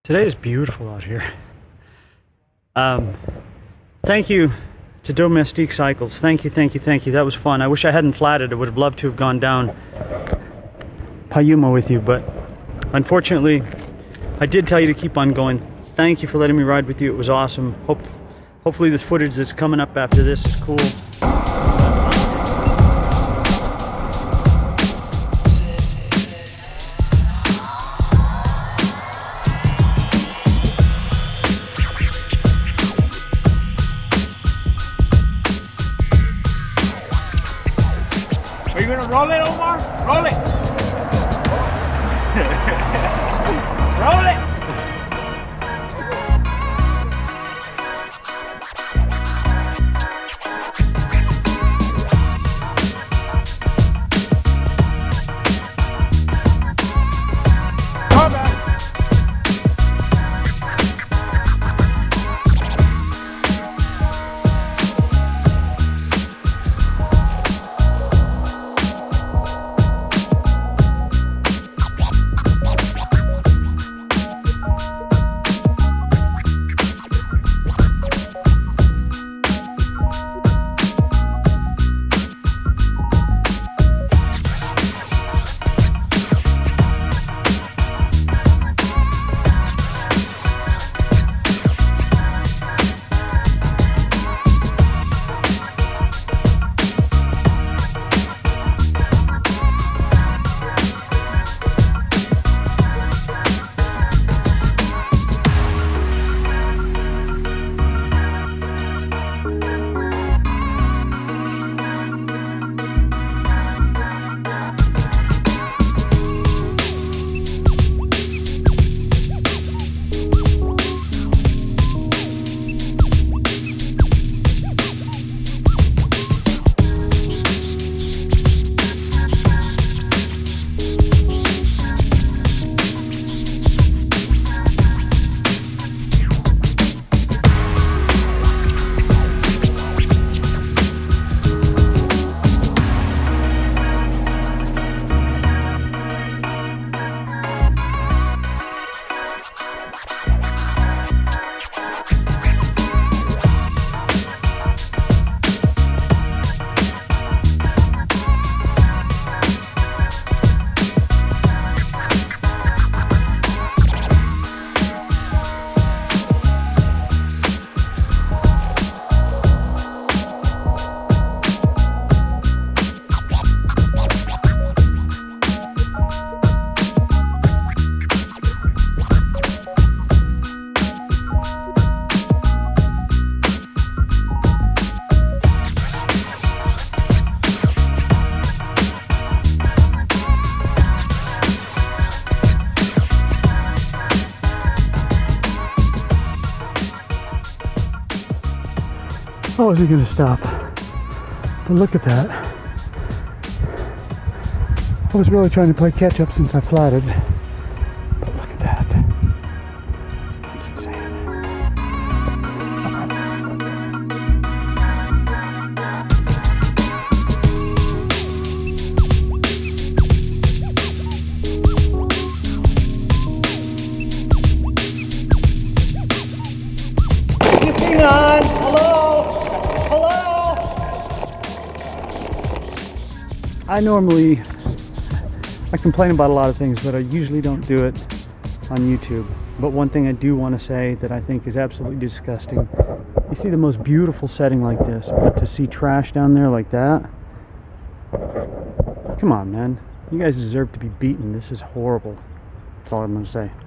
Today is beautiful out here. Thank you to Domestique Cycles. Thank you, thank you, thank you. That was fun. I wish I hadn't flatted. I would have loved to have gone down Payuma with you, but unfortunately, I did tell you to keep on going. Thank you for letting me ride with you. It was awesome. Hopefully this footage that's coming up after this is cool. Are you gonna roll it, Omar? Roll it! Roll it! Come back! I wasn't gonna stop, but look at that. I was really trying to play catch up since I flatted, but look at that. It's insane. Hang on! Hello! I complain about a lot of things, but I usually don't do it on YouTube. But one thing I do want to say that I think is absolutely disgusting. You see the most beautiful setting like this, but to see trash down there like that? Come on, man. You guys deserve to be beaten. This is horrible. That's all I'm going to say.